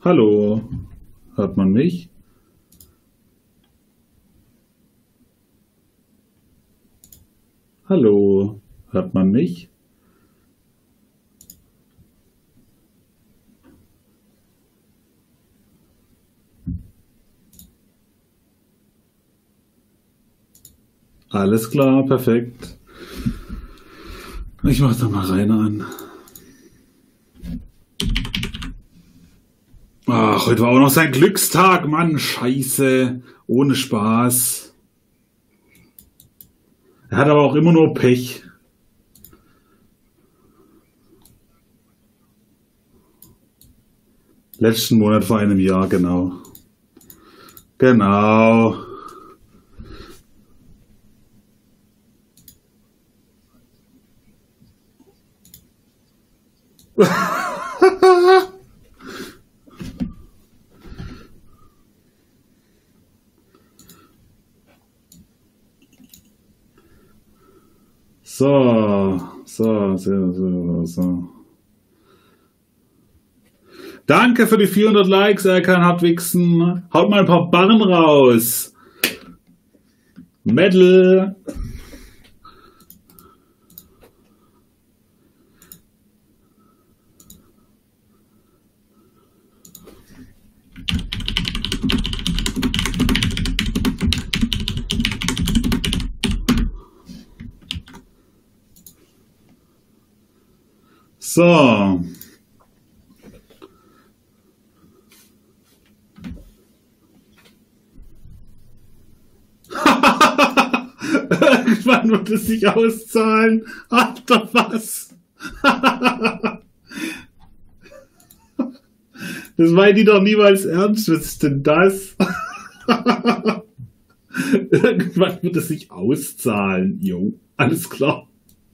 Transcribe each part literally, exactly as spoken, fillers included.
Hallo, hört man mich? Hallo, hört man mich? Alles klar, perfekt. Ich mach da mal Rainer an. Ach, heute war auch noch sein Glückstag, Mann, scheiße, ohne Spaß. Er hat aber auch immer nur Pech. Letzten Monat vor einem Jahr, genau. Genau. So, so, so, so, so. Danke für die vierhundert Likes, Erkan Hartwigsen. Haut mal ein paar Barren raus. Medal. So. Irgendwann wird es sich auszahlen. Alter, was? Das meinen die doch niemals ernst. Was ist denn das? Irgendwann wird es sich auszahlen. Jo, alles klar.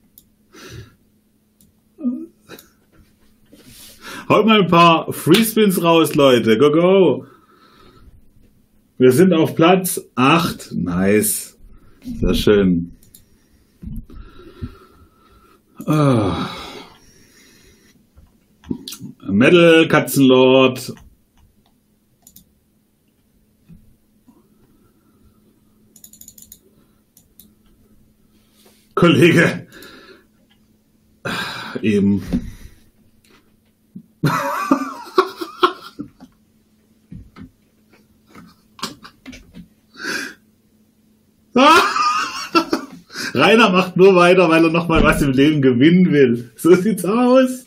Haut mal ein paar Freespins raus, Leute. Go, go. Wir sind auf Platz acht. Nice. Sehr schön. Oh. Metal, Katzenlord. Kollege. Eben. Rainer macht nur weiter, weil er nochmal was im Leben gewinnen will. So sieht's aus.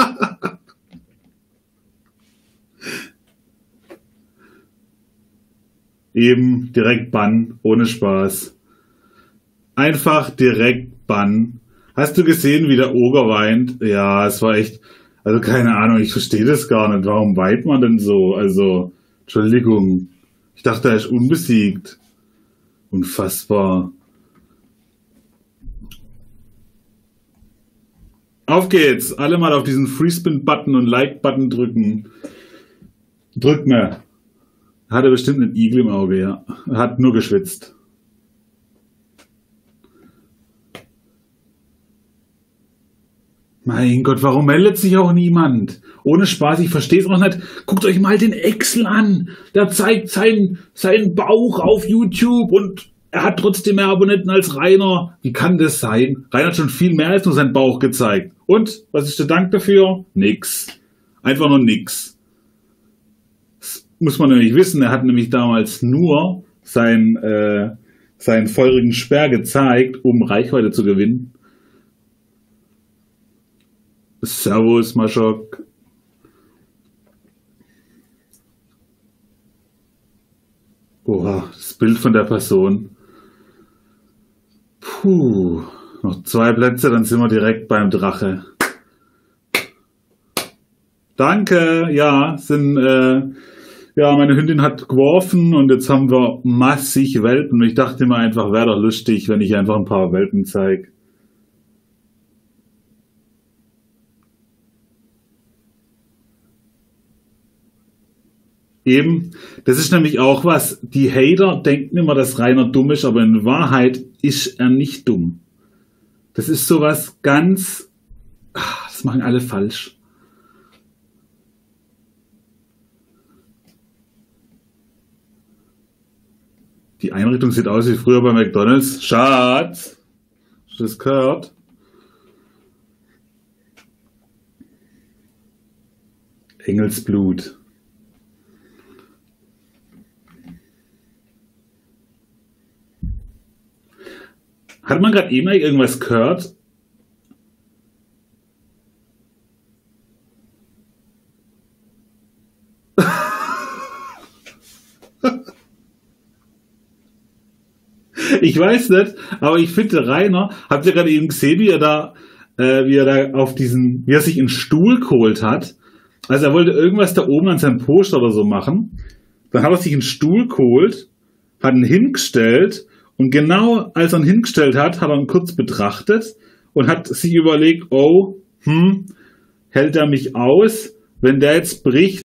Eben direkt bannen, ohne Spaß. Einfach direkt bannen. Hast du gesehen, wie der Oger weint? Ja, es war echt, also keine Ahnung, ich verstehe das gar nicht. Warum weint man denn so? Also, Entschuldigung. Ich dachte, er ist unbesiegt. Unfassbar. Auf geht's. Alle mal auf diesen Freespin-Button und Like-Button drücken. Drückt mir. Hat er bestimmt einen Igel im Auge, ja. Er hat nur geschwitzt. Mein Gott, warum meldet sich auch niemand? Ohne Spaß, ich verstehe es auch nicht. Guckt euch mal den Excel an. Der zeigt seinen, seinen Bauch auf YouTube und er hat trotzdem mehr Abonnenten als Rainer. Wie kann das sein? Rainer hat schon viel mehr als nur seinen Bauch gezeigt. Und, was ist der Dank dafür? Nix. Einfach nur nix. Das muss man nämlich wissen, er hat nämlich damals nur sein, äh, seinen feurigen Sperr gezeigt, um Reichweite zu gewinnen. Servus, Maschok. Oha, das Bild von der Person. Puh, noch zwei Plätze, dann sind wir direkt beim Drache. Danke, ja, sind, äh, ja, meine Hündin hat geworfen und jetzt haben wir massig Welpen. Ich dachte mir einfach, wäre doch lustig, wenn ich einfach ein paar Welpen zeige. Eben, das ist nämlich auch was, die Hater denken immer, dass Rainer dumm ist, aber in Wahrheit ist er nicht dumm. Das ist sowas ganz, das machen alle falsch. Die Einrichtung sieht aus wie früher bei McDonald's. Schatz, hast du das gehört? Engelsblut. Hat man gerade eben irgendwas gehört? Ich weiß nicht, aber ich finde, Rainer, habt ihr gerade eben gesehen, wie er da, äh, wie er da auf diesen, wie er sich einen Stuhl geholt hat? Also er wollte irgendwas da oben an seinem Poster oder so machen. Dann hat er sich einen Stuhl geholt, hat ihn hingestellt und genau als er ihn hingestellt hat, hat er ihn kurz betrachtet und hat sich überlegt, oh, hm, hält er mich aus? Wenn der jetzt bricht,